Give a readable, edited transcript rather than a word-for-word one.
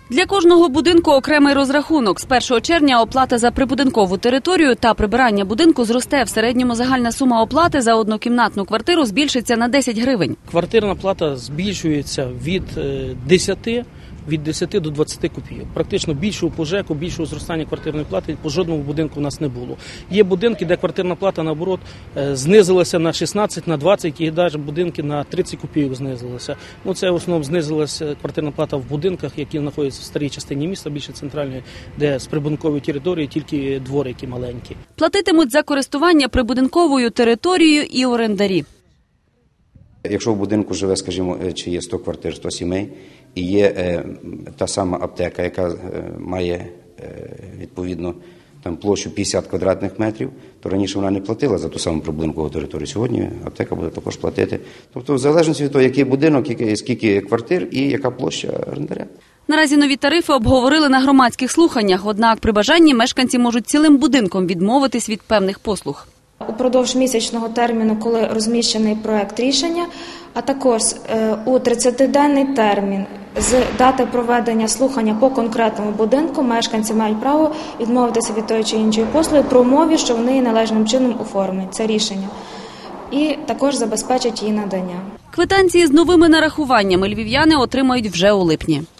Для кожного будинку окремий розрахунок. З 1 червня оплата за прибудинкову територію та прибирання будинку зросте. В середньому загальна сума оплати за однокімнатну квартиру збільшиться на 10 гривень. Квартирна плата збільшується від 10 до 20 копійок. Практично більшого по ЖЕКу, більшого зростання квартирної плати по жодному будинку у нас не було. Є будинки, де квартирна плата, наоборот, знизилася на 16, на 20, і навіть будинки на 30 копійок знизилися. Це в основному знизилася квартирна плата в будинках, які знаходяться в старій частині міста, більше центральної, де з прибудинкової території тільки дворики маленькі. Платитимуть за користування прибудинковою територією і орендарі. Якщо в будинку живе, скажімо, чи є 100 квартир, 100 сімей, і є та сама аптека, яка має, відповідно, там площу 50 квадратних метрів, то раніше вона не платила за ту саму прибудинкову територію. Сьогодні аптека буде також платити. Тобто, в залежності від того, який будинок, скільки квартир і яка площа орендаря. Наразі нові тарифи обговорили на громадських слуханнях, однак при бажанні мешканці можуть цілим будинком відмовитись від певних послуг. Упродовж місячного терміну, коли розміщений проект рішення, а також у 30-денний термін з дати проведення слухання по конкретному будинку мешканці мають право відмовитися від тої чи іншої послуги при умові, що вони належним чином оформлять це рішення. І також забезпечать її надання. Квитанції з новими нарахуваннями львів'яни отримають вже у липні.